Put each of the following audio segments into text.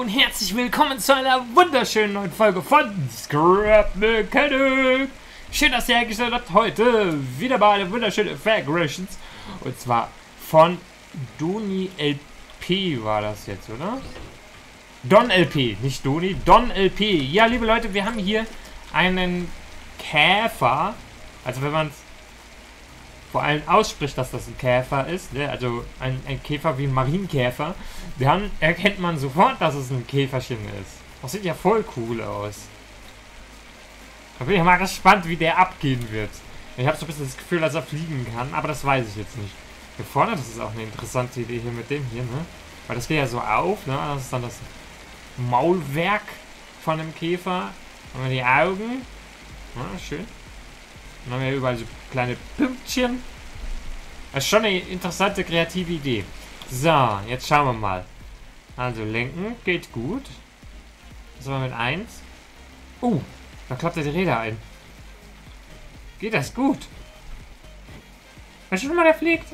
und herzlich willkommen zu einer wunderschönen neuen Folge von Scrap Mechanic. Schön, dass ihr eingestellt habt. Heute wieder mal eine wunderschöne Fagressions. Und zwar von Doni LP war das jetzt, oder? Don LP, nicht Doni, Don LP. Ja, liebe Leute, wir haben hier einen Käfer. Also wenn man es vor allem ausspricht, dass das ein Käfer ist, ne? Also ein Käfer wie ein Marienkäfer, dann erkennt man sofort, dass es ein Käferchen ist. Das sieht ja voll cool aus. Da bin ich mal gespannt, wie der abgehen wird. Ich habe so ein bisschen das Gefühl, dass er fliegen kann, aber das weiß ich jetzt nicht. Hier vorne, das ist auch eine interessante Idee hier mit dem hier, ne? Weil das geht ja so auf, ne? Das ist dann das Maulwerk von dem Käfer. Haben wir die Augen. Ja, schön. Dann haben wir überall so kleine Pünktchen. Das ist schon eine interessante, kreative Idee. So, jetzt schauen wir mal. Also, lenken geht gut. Was haben wir mit 1? Da klappt er die Räder ein. Geht das gut? Schon mal, der fliegt.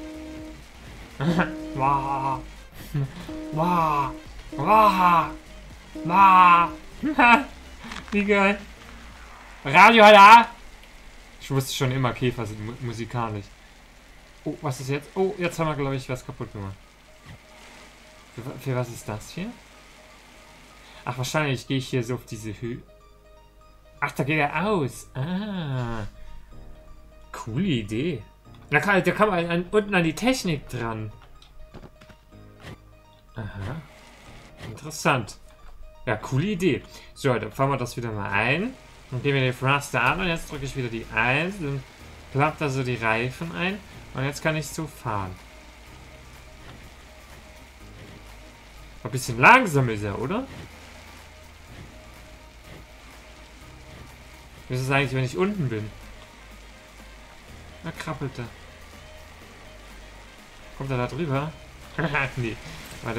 Wow. Wow. Wow. Wow. Wie geil. Radio da. Ich wusste schon immer, Käfer sind musikalisch. Oh, was ist jetzt? Oh, jetzt haben wir, glaube ich, was kaputt gemacht. Für was ist das hier? Ach, wahrscheinlich gehe ich hier so auf diese Höhe. Ach, da geht er aus. Ah. Coole Idee. Da kann man unten an die Technik dran. Aha. Interessant. Ja, coole Idee. So, dann fahren wir das wieder mal ein. Dann gehen wir den Thruster an und jetzt drücke ich wieder die 1. Dann klappt da so die Reifen ein. Und jetzt kann ich so fahren. Ein bisschen langsam ist er, oder? Wie ist es eigentlich, wenn ich unten bin? Da krabbelt er. Kommt er da drüber? Nee. Warte.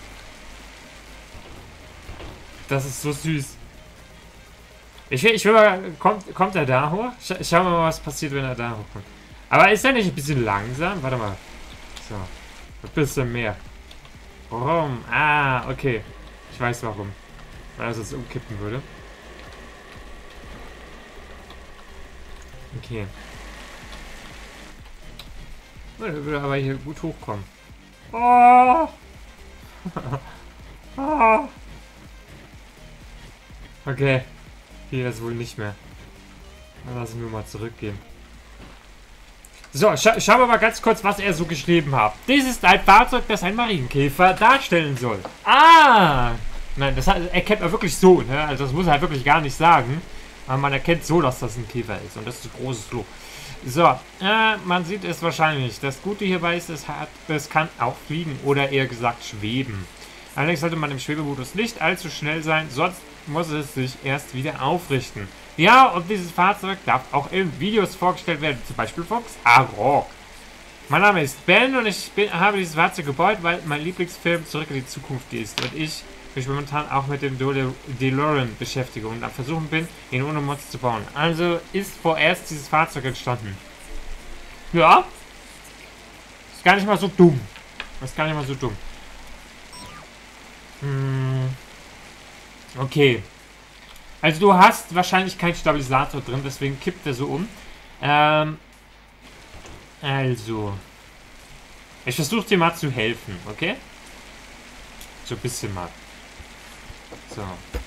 Das ist so süß. Ich will mal... Kommt er da hoch? Schauen wir mal, was passiert, wenn er da hochkommt. Aber ist er nicht ein bisschen langsam? Warte mal. So. Ein bisschen mehr. Warum? Ah, okay. Ich weiß warum. Weil er sonst umkippen würde. Okay. Er würde aber hier gut hochkommen. Oh! Oh! Okay. Hier ist wohl nicht mehr. Dann lassen wir mal zurückgehen. So, schauen wir mal ganz kurz, was er so geschrieben hat. Dies ist ein Fahrzeug, das ein Marienkäfer darstellen soll. Ah! Nein, das erkennt man wirklich so, ne? Also das muss er halt wirklich gar nicht sagen. Aber man erkennt so, dass das ein Käfer ist. Und das ist ein großes Lob. So, man sieht es wahrscheinlich. Das Gute hierbei ist, es kann auch fliegen oder eher gesagt schweben. Allerdings sollte man im Schwebemodus nicht allzu schnell sein, sonst muss es sich erst wieder aufrichten. Ja, und dieses Fahrzeug darf auch in Videos vorgestellt werden, zum Beispiel Fox Arok. Mein Name ist Ben und ich habe dieses Fahrzeug gebaut, weil mein Lieblingsfilm Zurück in die Zukunft ist und ich mich momentan auch mit dem DeLorean beschäftige und am Versuchen bin, ihn ohne Mods zu bauen. Also ist vorerst dieses Fahrzeug entstanden. Ja. Ist gar nicht mal so dumm. Ist gar nicht mal so dumm. Okay. Also du hast wahrscheinlich keinen Stabilisator drin, deswegen kippt er so um. Also. Ich versuche dir mal zu helfen, okay? So ein bisschen mal. So.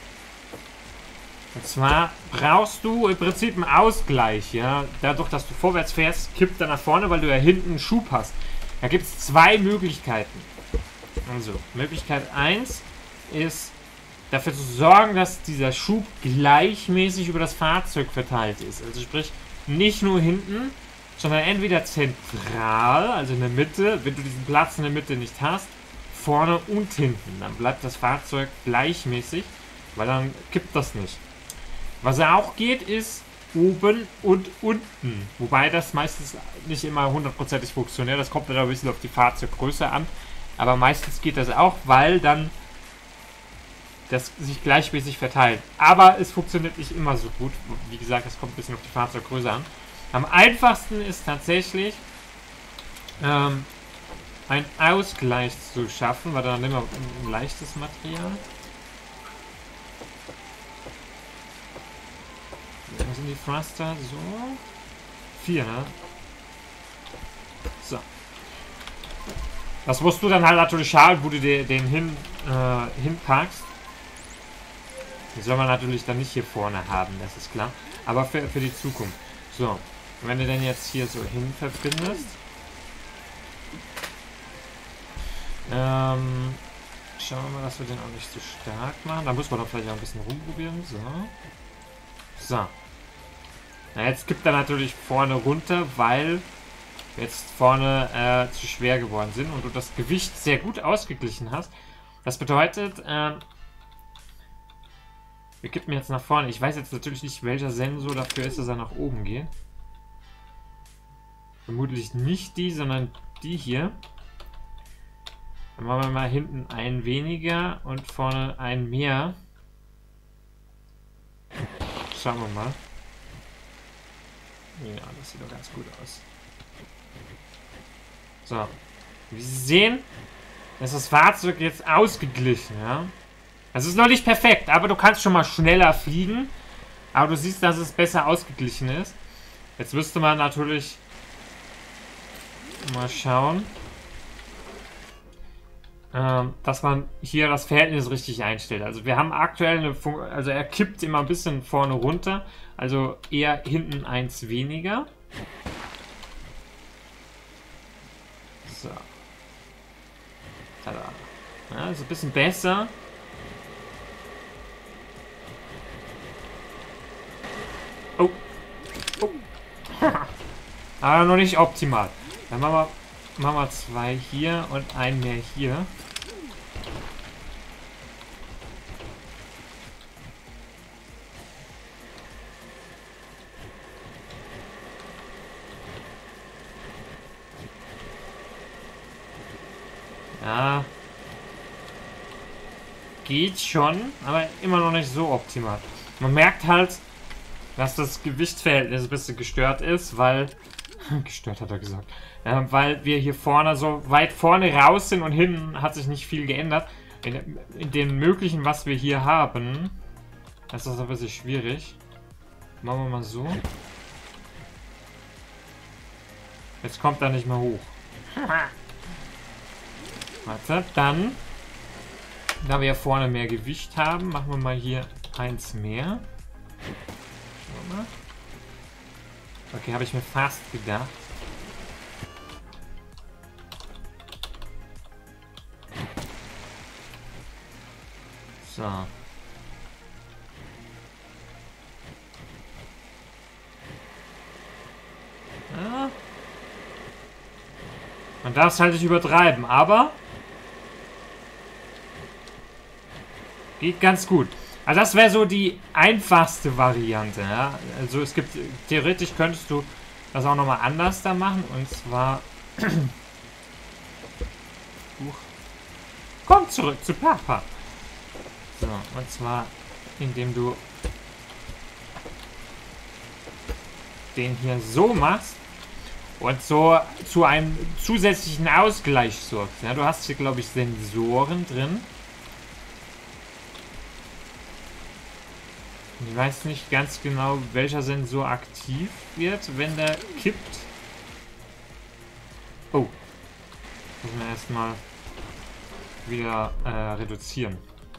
Und zwar brauchst du im Prinzip einen Ausgleich, ja. Dadurch, dass du vorwärts fährst, kippt er nach vorne, weil du ja hinten einen Schub hast. Da gibt es zwei Möglichkeiten. Also, Möglichkeit 1 ist, dafür zu sorgen, dass dieser Schub gleichmäßig über das Fahrzeug verteilt ist. Also sprich, nicht nur hinten, sondern entweder zentral, also in der Mitte, wenn du diesen Platz in der Mitte nicht hast, vorne und hinten. Dann bleibt das Fahrzeug gleichmäßig, weil dann kippt das nicht. Was auch geht, ist oben und unten. Wobei das meistens nicht immer hundertprozentig funktioniert. Das kommt dann ein bisschen auf die Fahrzeuggröße an. Aber meistens geht das auch, weil dann das sich gleichmäßig verteilt. Aber es funktioniert nicht immer so gut. Wie gesagt, es kommt ein bisschen auf die Fahrzeuggröße an. Am einfachsten ist tatsächlich einen Ausgleich zu schaffen, weil dann nehmen wir ein leichtes Material. Was sind die Thruster? So. 4, ne? So. Das musst du dann halt natürlich schauen, wo du den hinpackst. Die soll man natürlich dann nicht hier vorne haben, das ist klar. Aber für die Zukunft. So. Wenn du den jetzt hier so hin verbindest. Schauen wir mal, dass wir den auch nicht so stark machen. Da muss man doch vielleicht auch ein bisschen rumprobieren. So. So. Na, jetzt kippt er natürlich vorne runter, weil wir jetzt vorne zu schwer geworden sind und du das Gewicht sehr gut ausgeglichen hast. Das bedeutet, wir kippen jetzt nach vorne. Ich weiß jetzt natürlich nicht, welcher Sensor dafür ist, dass er nach oben geht. Vermutlich nicht die, sondern die hier. Dann machen wir mal hinten einen weniger und vorne einen mehr. Schauen wir mal. Ja, das sieht doch ganz gut aus. So. Wie Sie sehen, ist das Fahrzeug jetzt ausgeglichen, ja. Es ist noch nicht perfekt, aber du kannst schon mal schneller fliegen. Aber du siehst, dass es besser ausgeglichen ist. Jetzt müsste man natürlich mal schauen, dass man hier das Verhältnis richtig einstellt. Also wir haben aktuell eine also er kippt immer ein bisschen vorne runter, also eher hinten eins weniger. So. Tada. Ja, ist ein bisschen besser. Oh. Oh. Aber noch nicht optimal. Dann machen wir 2 hier und einen mehr hier. Ja. Geht schon, aber immer noch nicht so optimal. Man merkt halt, dass das Gewichtsverhältnis ein bisschen gestört ist, weil... gestört hat er gesagt. Weil wir hier vorne so weit vorne raus sind und hinten hat sich nicht viel geändert. In dem Möglichen, was wir hier haben, ist das ein bisschen schwierig. Machen wir mal so. Jetzt kommt er nicht mehr hoch. Warte, dann, da wir hier vorne mehr Gewicht haben, machen wir mal hier eins mehr. Schauen wir mal. Okay, habe ich mir fast gedacht. So. Ja. Man darf es halt nicht übertreiben, aber geht ganz gut. Also das wäre so die einfachste Variante. Ja? Also es gibt, theoretisch könntest du das auch nochmal anders da machen. Und zwar... Komm zurück zu Papa. So, und zwar indem du den hier so machst und so zu einem zusätzlichen Ausgleich sorgst. Ja? Du hast hier, glaube ich, Sensoren drin. Ich weiß nicht ganz genau, welcher Sensor aktiv wird, wenn der kippt. Oh. Müssen wir erstmal wieder reduzieren.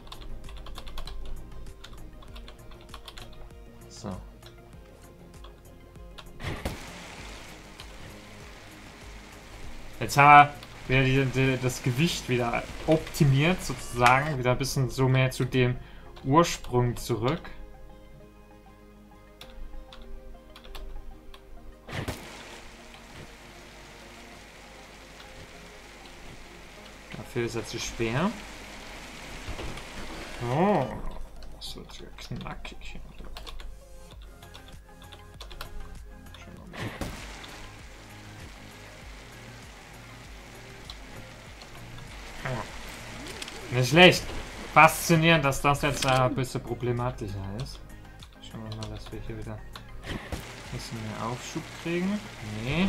So. Jetzt haben wir wieder das Gewicht wieder optimiert, sozusagen. Wieder ein bisschen so mehr zu dem Ursprung zurück. Dafür ist er zu schwer. Oh, das wird ja knackig hier. Nicht schlecht. Faszinierend, dass das jetzt ein bisschen problematischer ist. Schauen wir mal, dass wir hier wieder ein bisschen mehr Aufschub kriegen. Nee.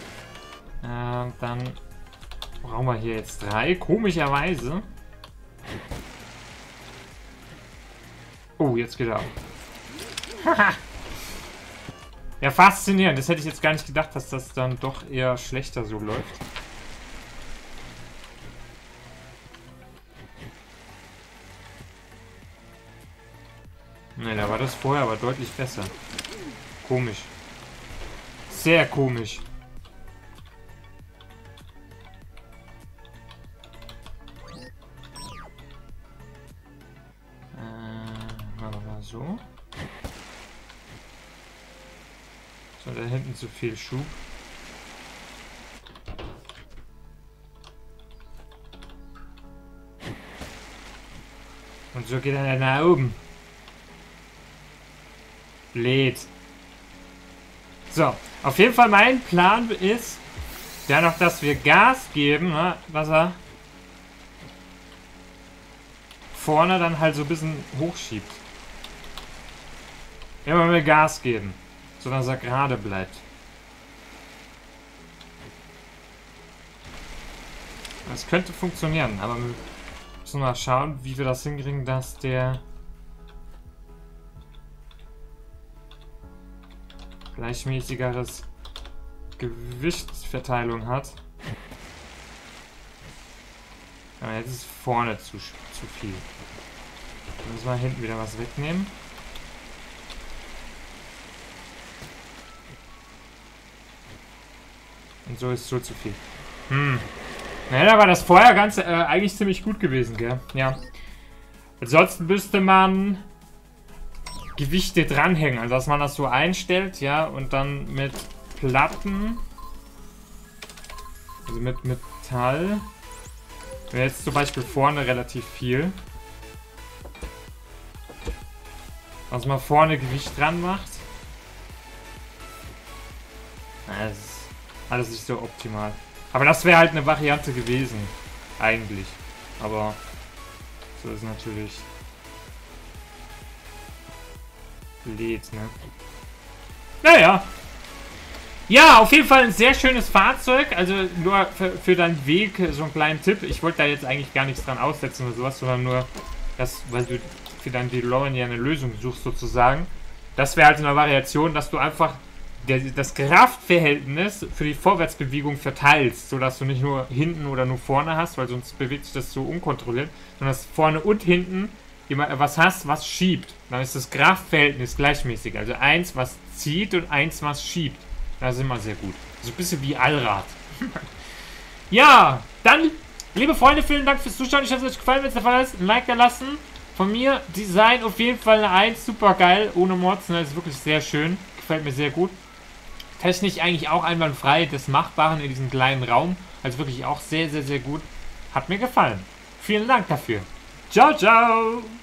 Dann brauchen wir hier jetzt 3. Komischerweise. Oh, jetzt geht er auf. Haha. Ja, faszinierend. Das hätte ich jetzt gar nicht gedacht, dass das dann doch eher schlechter so läuft. Ne, da war das vorher aber deutlich besser. Komisch. Sehr komisch. Machen wir mal so. So, da hinten zu viel Schub. Und so geht er nach oben. Blöd. So, auf jeden Fall mein Plan ist ja noch, dass wir Gas geben, ne, dass er vorne dann halt so ein bisschen hochschiebt. Immer mehr Gas geben, sodass er gerade bleibt. Das könnte funktionieren, aber wir müssen mal schauen, wie wir das hinkriegen, dass der gleichmäßigeres Gewichtsverteilung hat. Aber jetzt ist vorne zu viel. Dann müssen wir hinten wieder was wegnehmen. Und so ist so zu viel. Naja, da war das vorher ganz eigentlich ziemlich gut gewesen, gell? Ja. Ansonsten müsste man Gewichte dranhängen, also dass man das so einstellt, ja, und dann mit Platten, also mit Metall, wäre jetzt zum Beispiel vorne relativ viel, dass man vorne Gewicht dran macht. Das ist alles nicht so optimal. Aber das wäre halt eine Variante gewesen, eigentlich. Aber so ist natürlich blöd, ne? Naja. Ja, auf jeden Fall ein sehr schönes Fahrzeug. Also nur für deinen Weg so einen kleinen Tipp. Ich wollte da jetzt eigentlich gar nichts dran aussetzen oder sowas, sondern nur, dass, weil du für deinen DeLorean ja eine Lösung suchst sozusagen. Das wäre halt eine Variation, dass du einfach das Kraftverhältnis für die Vorwärtsbewegung verteilst, sodass du nicht nur hinten oder nur vorne hast, weil sonst bewegt sich das so unkontrolliert, sondern dass vorne und hinten immer was hast, was schiebt. Dann ist das Kraftverhältnis gleichmäßig. Also eins, was zieht und eins, was schiebt. Das ist immer sehr gut. So ein bisschen wie Allrad. Ja, dann, liebe Freunde, vielen Dank fürs Zuschauen. Ich hoffe, es hat euch gefallen. Wenn es der Fall ist, ein Like da lassen. Von mir, Design auf jeden Fall eine 1. Super geil. Ohne Mods. Das ist wirklich sehr schön. Gefällt mir sehr gut. Technisch eigentlich auch einwandfrei des Machbaren in diesem kleinen Raum. Also wirklich auch sehr, sehr, sehr gut. Hat mir gefallen. Vielen Dank dafür. Ciao, ciao.